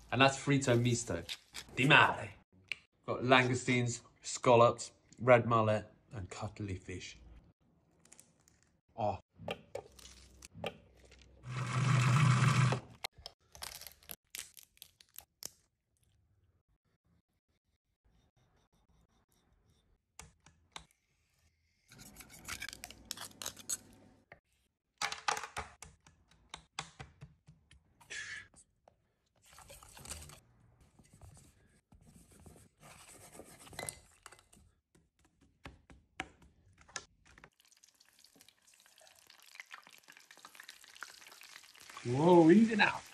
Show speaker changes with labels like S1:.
S1: And that's frito misto. Di mare. Got langoustines, scallops, red mullet, and cuttley fish. Oh. Whoa, easy now.